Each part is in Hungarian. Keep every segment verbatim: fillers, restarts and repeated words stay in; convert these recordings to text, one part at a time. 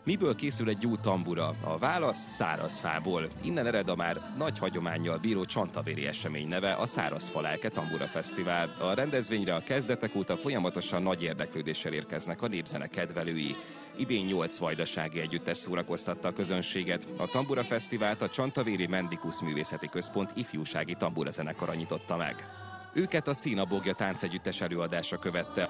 Miből készül egy jó tambura? A válasz szárazfából. Innen ered a már nagy hagyománnyal bíró csantavéri esemény neve, a Szárazfa Lelke Tambura Fesztivál. A rendezvényre a kezdetek óta folyamatosan nagy érdeklődéssel érkeznek a népzene kedvelői. Idén nyolc vajdasági együttes szórakoztatta a közönséget. A Tambura Fesztivált a Csantavéri Mendikusz Művészeti Központ ifjúsági tambura zenekara nyitotta meg. Őket a Színabogja táncegyüttes előadása követte.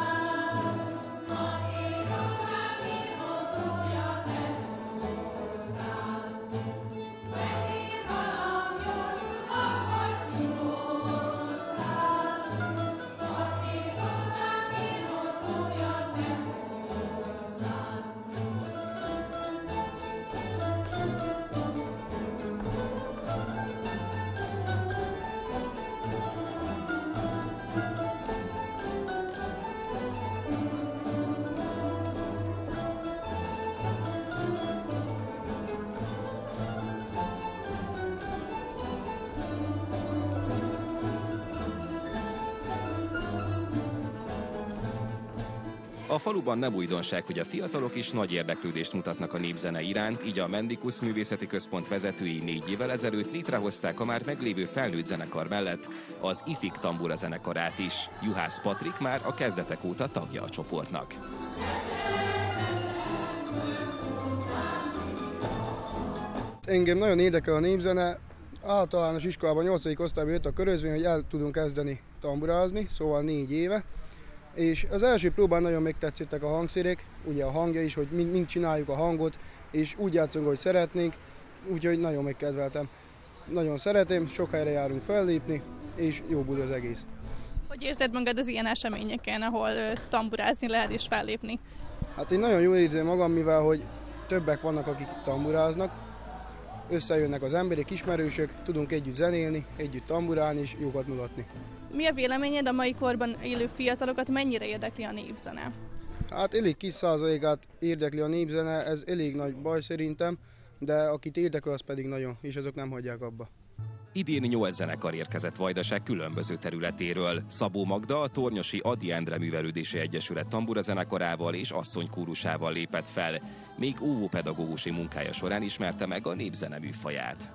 A faluban nem újdonság, hogy a fiatalok is nagy érdeklődést mutatnak a népzene iránt, így a Mendikusz Művészeti Központ vezetői négy évvel ezelőtt létrehozták a már meglévő felnőtt zenekar mellett az Ifik Tambura zenekarát is. Juhász Patrik már a kezdetek óta tagja a csoportnak. Engem nagyon érdekel a népzene. Általános iskolában nyolcadik osztályban jött a körözvény, hogy el tudunk kezdeni tamburázni, szóval négy éve. És az első próbán nagyon megtetszettek a hangszerek, ugye a hangja is, hogy mind, mind csináljuk a hangot, és úgy játszunk, hogy szeretnénk, úgyhogy nagyon megkedveltem. Nagyon szeretem, sok helyre járunk fellépni, és jó buli az egész. Hogy érzed magad az ilyen eseményeken, ahol tamburázni lehet és fellépni? Hát én nagyon jól érzem magam, mivel hogy többek vannak, akik tamburáznak, összejönnek az emberek, ismerősök, tudunk együtt zenélni, együtt tamburálni és jókat mutatni. Mi a véleményed, a mai korban élő fiatalokat mennyire érdekli a népzene? Hát elég kis százalékát érdekli a népzene, ez elég nagy baj szerintem, de akit érdekel, az pedig nagyon, és azok nem hagyják abba. Idén nyolc zenekar érkezett Vajdaság különböző területéről. Szabó Magda a Tornyosi Ady Endre Művelődési Egyesület tambura zenekarával és asszonykórusával lépett fel. Még óvópedagógusi munkája során ismerte meg a népzene műfaját.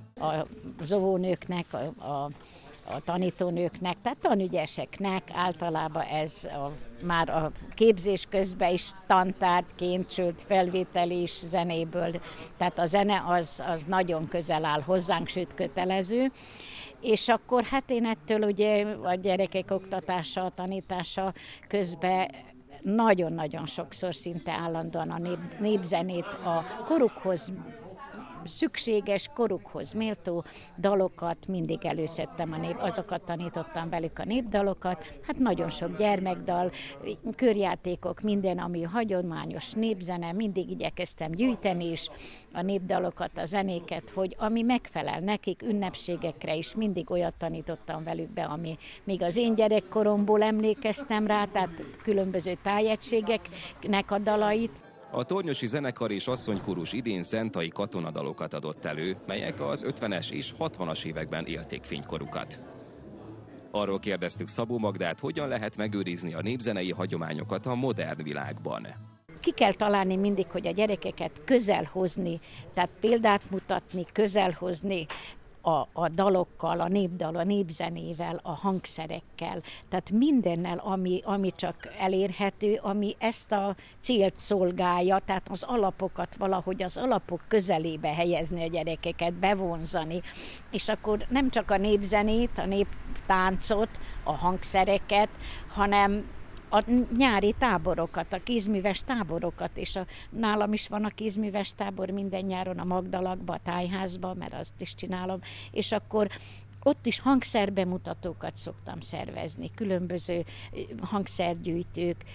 Az óvónőknek, a, a, a tanítónőknek, tehát tanügyeseknek általában ez a, már a képzés közben is tantárgyként, sőt felvétel is zenéből, tehát a zene az, az nagyon közel áll hozzánk, sőt kötelező. És akkor hát én ettől ugye a gyerekek oktatása, tanítása közben nagyon-nagyon sokszor szinte állandóan a nép, népzenét a korukhoz szükséges, korukhoz méltó dalokat mindig előszedtem, a nép, azokat tanítottam velük a népdalokat, hát nagyon sok gyermekdal, körjátékok, minden, ami hagyományos népzene, mindig igyekeztem gyűjteni is a népdalokat, a zenéket, hogy ami megfelel nekik, ünnepségekre is mindig olyat tanítottam velük be, ami még az én gyerekkoromból emlékeztem rá, tehát különböző tájegységeknek a dalait. A Tornyosi Zenekar és asszonykórus idén zentai katonadalokat adott elő, melyek az ötvenes és hatvanas években élték fénykorukat. Arról kérdeztük Szabó Magdát, hogyan lehet megőrizni a népzenei hagyományokat a modern világban. Ki kell találni mindig, hogy a gyerekeket közel hozni, tehát példát mutatni, közel hozni, A, a dalokkal, a népdal, a népzenével, a hangszerekkel, tehát mindennel, ami, ami csak elérhető, ami ezt a célt szolgálja, tehát az alapokat valahogy az alapok közelébe helyezni a gyerekeket, bevonzani, és akkor nem csak a népzenét, a néptáncot, a hangszereket, hanem a nyári táborokat, a kézműves táborokat, és a, nálam is van a kézműves tábor minden nyáron a Magdalakba, a tájházba, mert azt is csinálom, és akkor ott is hangszerbemutatókat szoktam szervezni, különböző hangszergyűjtők,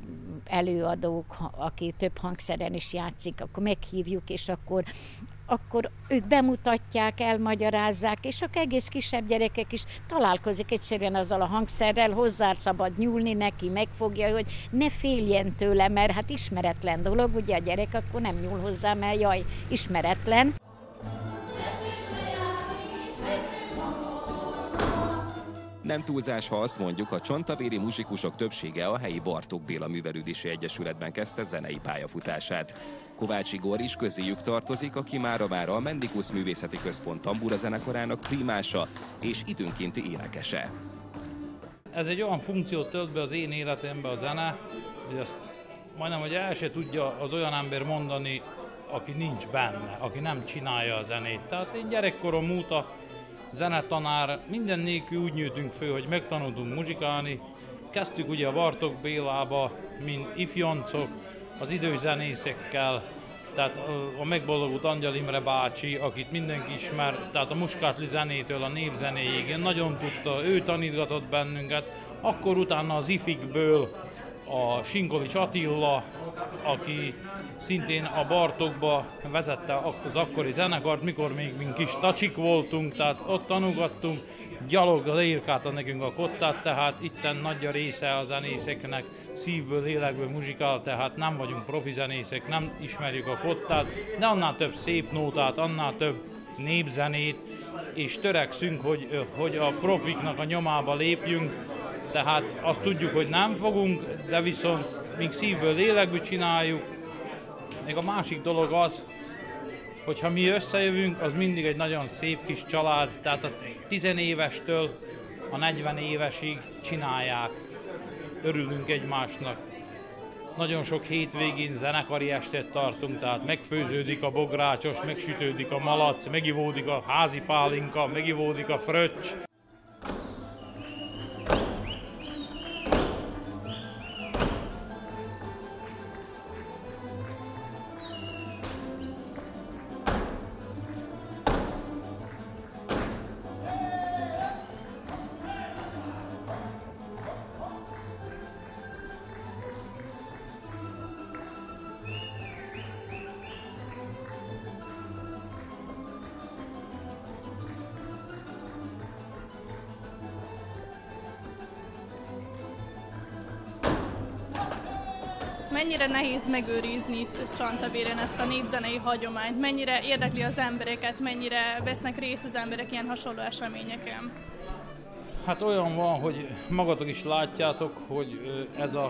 előadók, aki több hangszeren is játszik, akkor meghívjuk, és akkor akkor ők bemutatják, elmagyarázzák, és akkor egész kisebb gyerekek is találkozik egyszerűen azzal a hangszerrel, hozzá szabad nyúlni neki, megfogja, hogy ne féljen tőle, mert hát ismeretlen dolog, ugye a gyerek akkor nem nyúl hozzá, mert jaj, ismeretlen. Nem túlzás, ha azt mondjuk, a csontavéri muzsikusok többsége a helyi Bartók Béla Művelődési Egyesületben kezdte zenei pályafutását. Kovács Igor is közéjük tartozik, aki mára-mára a Mendikusz Művészeti Központ tambura zenekarának primása és időnkénti énekese. Ez egy olyan funkciót tölt be az én életembe a zene, hogy azt majdnem, hogy el se tudja az olyan ember mondani, aki nincs benne, aki nem csinálja a zenét. Tehát én gyerekkorom óta zenetanár, minden nélkül úgy nőttünk föl, hogy megtanultunk muzsikálni. Kezdtük ugye a Bartók Bélába, mint ifjoncok, az idős zenészekkel, tehát a megboldogult Angyal Imre bácsi, akit mindenki ismer, tehát a muskátli zenétől a népzenéig, nagyon tudta, ő tanítgatott bennünket. Akkor utána az ifikből a Sinkovics Attila, aki szintén a Bartókba vezette az akkori zenekart, mikor még mi kis tacsik voltunk, tehát ott tanulgattunk, gyalog leírkálta nekünk a kottát, tehát itten nagy a része a zenészeknek szívből, lélekből muzsikál, tehát nem vagyunk profi zenészek, nem ismerjük a kottát, de annál több szép nótát, annál több népzenét, és törekszünk, hogy, hogy a profiknak a nyomába lépjünk, tehát azt tudjuk, hogy nem fogunk, de viszont még szívből, lélekből csináljuk. Még a másik dolog az, hogy ha mi összejövünk, az mindig egy nagyon szép kis család, tehát a tizenévestől a negyven évesig csinálják, örülünk egymásnak. Nagyon sok hétvégén zenekari estét tartunk, tehát megfőződik a bográcsos, megsütődik a malac, megivódik a házi pálinka, megivódik a fröccs. Mennyire nehéz megőrizni itt Csantavéren ezt a népzenei hagyományt? Mennyire érdekli az embereket, mennyire vesznek részt az emberek ilyen hasonló eseményeken? Hát olyan van, hogy magatok is látjátok, hogy ez a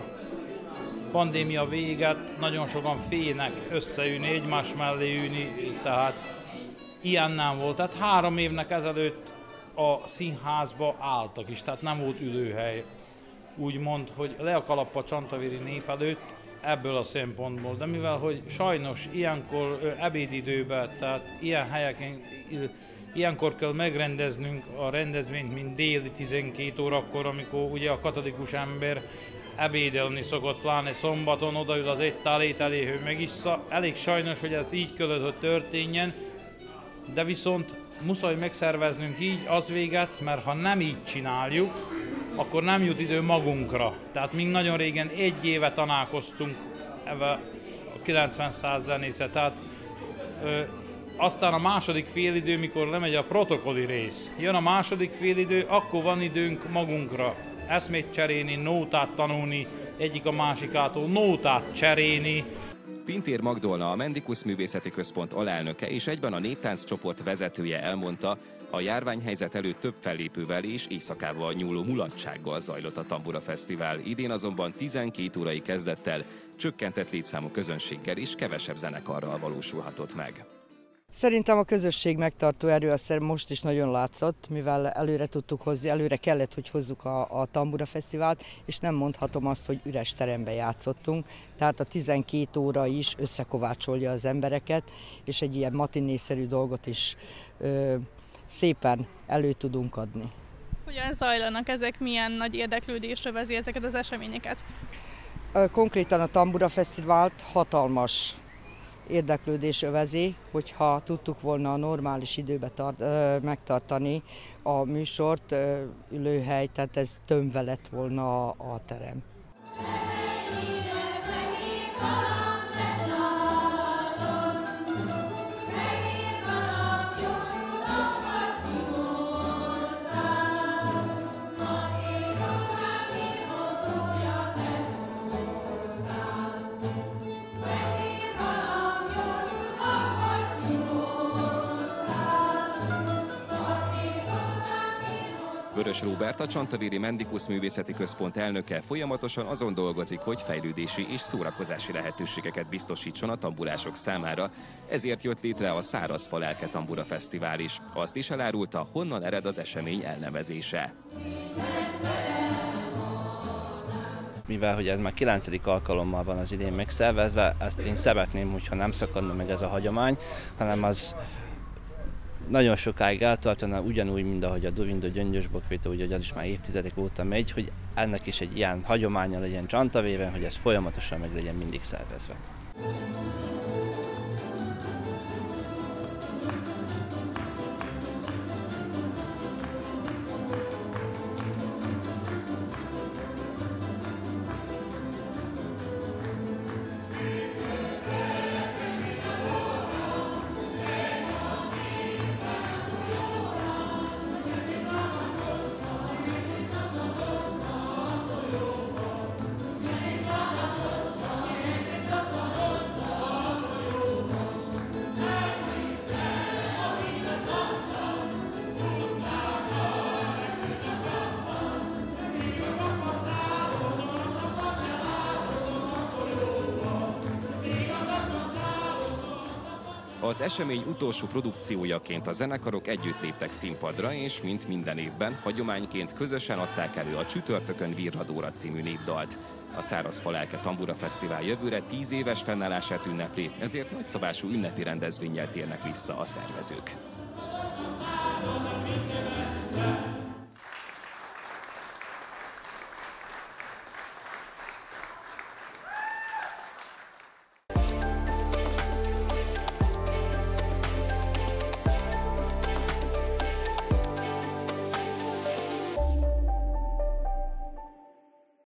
pandémia véget, nagyon sokan félnek összeülni, egymás mellé ülni, tehát ilyen nem volt. Tehát három évnek ezelőtt a színházba álltak is, tehát nem volt ülőhely. Úgymond, hogy le a kalap a csantavéri nép előtt, ebből a szempontból, de mivel, hogy sajnos ilyenkor ebédidőben, tehát ilyen helyeken, ilyenkor kell megrendeznünk a rendezvényt, mint déli tizenkét órakor, amikor ugye a katolikus ember ebédelni szokott, pláne szombaton odaül az egy tálét elé, hogy megissza. Elég sajnos, hogy ez így kellett, hogy történjen, de viszont muszáj megszerveznünk így az véget, mert ha nem így csináljuk, akkor nem jut idő magunkra. Tehát mi nagyon régen egy éve tanálkoztunk ebbe a kilencven száz zenésze. Tehát ö, aztán a második félidő, mikor lemegy a protokolli rész. Jön a második félidő, akkor van időnk magunkra. Eszmét cserélni, nótát tanulni, egyik a másikától nótát cserélni. Pintér Magdolna, a Mendikusz Művészeti Központ alelnöke és egyben a néptánc csoport vezetője elmondta, a járványhelyzet előtt több fellépővel és éjszakával nyúló mulatsággal zajlott a Tambura Fesztivál. Idén azonban tizenkét órai kezdettel, csökkentett létszámú közönséggel és kevesebb zenekarral valósulhatott meg. Szerintem a közösség megtartó erő azt most is nagyon látszott, mivel előre tudtuk hozni, előre kellett, hogy hozzuk a, a Tambura Fesztivált, és nem mondhatom azt, hogy üres teremben játszottunk. Tehát a tizenkét óra is összekovácsolja az embereket, és egy ilyen matinészerű dolgot is ö, szépen elő tudunk adni. Hogyan zajlanak ezek, milyen nagy érdeklődés övezi ezeket az eseményeket? Konkrétan a Tambura Fesztivált hatalmas érdeklődés övezi, hogyha tudtuk volna a normális időben tart, ö, megtartani a műsort, ö, ülőhely, tehát ez tömve lett volna a, a terem. János Róbert, a Csantavéri Mendikusz Művészeti Központ elnöke folyamatosan azon dolgozik, hogy fejlődési és szórakozási lehetőségeket biztosítson a tamburások számára, ezért jött létre a Szárazfa Lelke Tambura Fesztivál is. Azt is elárulta, honnan ered az esemény elnevezése. Mivel hogy ez már kilencedik alkalommal van az idén megszervezve, ezt én szeretném, hogyha nem szakadna meg ez a hagyomány, hanem az nagyon sokáig eltartana, ugyanúgy, mint ahogy a Dovindó Gyöngyös Bokvéta, ugye az is már évtizedek óta megy, hogy ennek is egy ilyen hagyománya legyen Csantavéren, hogy ez folyamatosan meg legyen mindig szervezve. Az esemény utolsó produkciójaként a zenekarok együtt léptek színpadra, és mint minden évben, hagyományként közösen adták elő a Csütörtökön Virradóra című népdalt. A Szárazfa Lelke Tambura Fesztivál jövőre tíz éves fennállását ünnepli, ezért nagyszabású ünnepi rendezvénnyel térnek vissza a szervezők.